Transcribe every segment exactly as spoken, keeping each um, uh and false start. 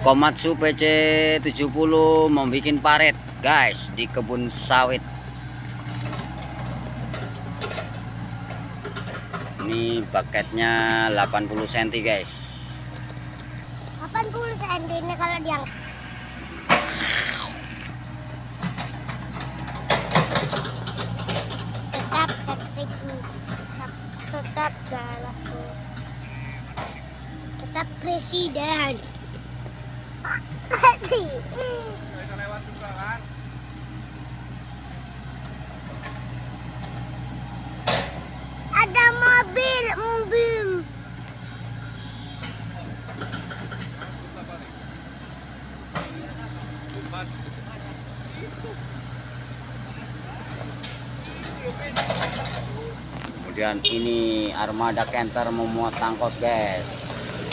Komatsu P C tujuh puluh mau bikin paret guys di kebun sawit. Ini paketnya delapan puluh sentimeter guys. delapan puluh sentimeter ini kalau dia tetap cantik, tetap, tetap galak, tetap presiden. Ada mobil, mobil. Kemudian ini armada Canter memuat tangkos guys.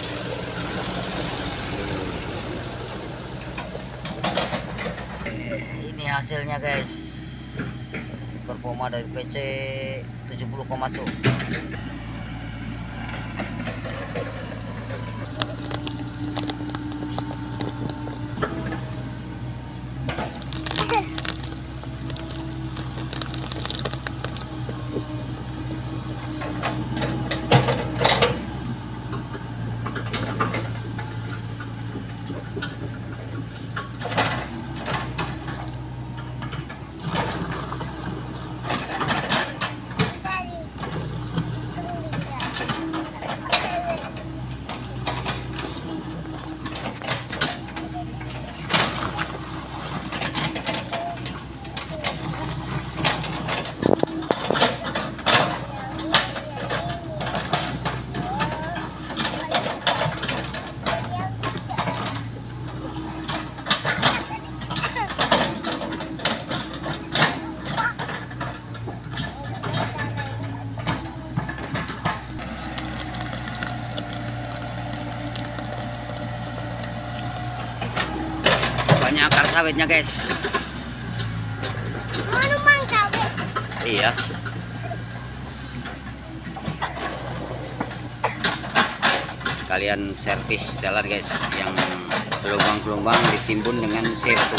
Ini hasilnya guys, performa dari P C tujuh puluh Komatsu. Banyak akar sawitnya guys. Mana mang sawit? Iya. Sekalian servis jalan guys, yang gelombang-gelombang ditimbun dengan sirtu.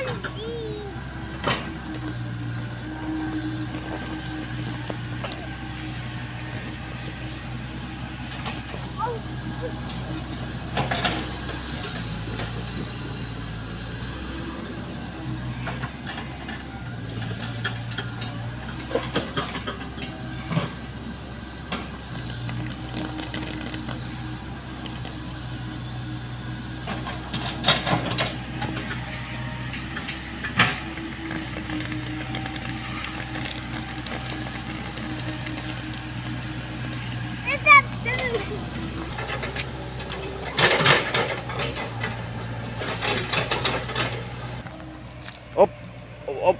Op, op, op.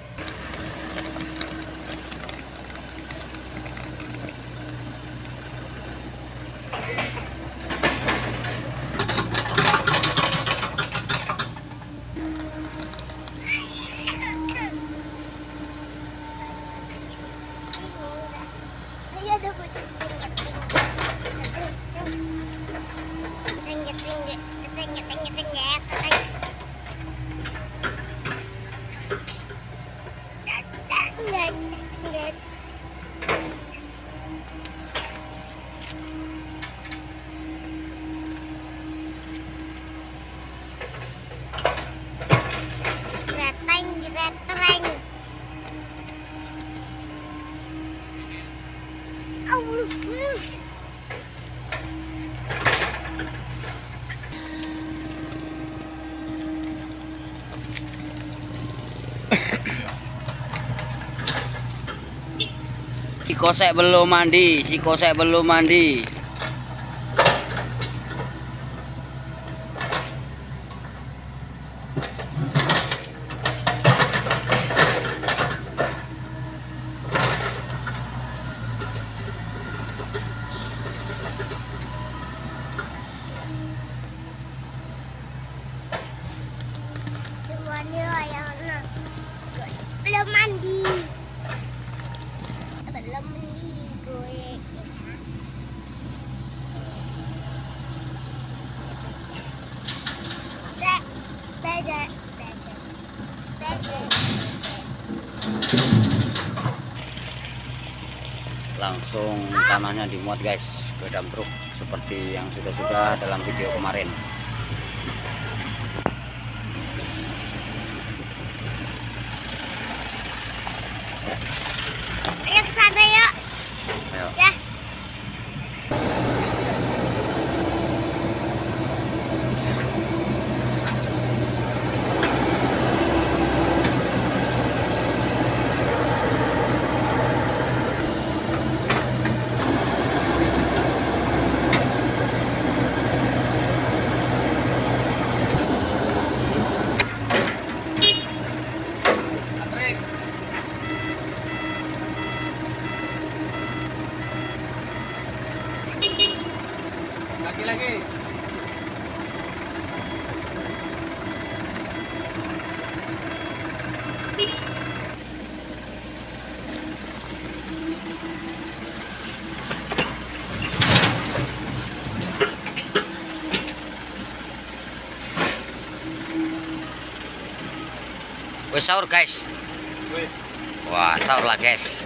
Si Kosek belum mandi, si Kosek belum mandi. Belum mandi. Belum mandi gue. Beda. Beda. Langsung tanahnya dimuat guys ke dump truk seperti yang sudah-sudah dalam video kemarin. Ayo ke sana yuk. Ayo. Ya. Lagi-lagi. Wes sahur guys. Wes. Wah, sahur lah guys.